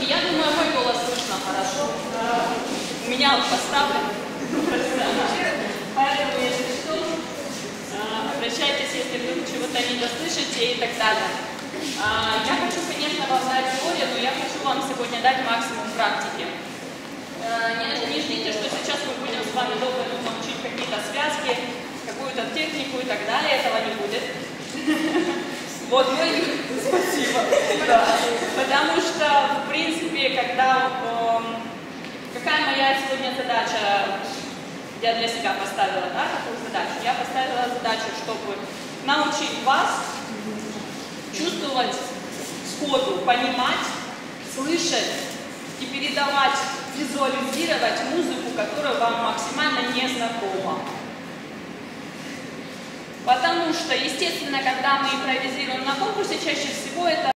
Я думаю, мой голос слышно хорошо. У меня он поставлен. Поэтому, если что, обращайтесь, если вдруг чего-то не дослышите и так далее. Я хочу, конечно, вам дать теорию, но я хочу вам сегодня дать максимум практики. Не ждите, что сейчас мы будем с вами долго учить какие-то связки, какую-то технику и так далее. Этого не будет. Вот, ну и спасибо. Да. Потому что, в принципе, когда... какая моя сегодня задача, я для себя поставила, да, какую задачу? Я поставила задачу, чтобы научить вас чувствовать сходу, понимать, слышать и передавать, визуализировать музыку, которая вам максимально не знакома. Потому что, естественно, когда мы импровизируем на конкурсе, чаще всего это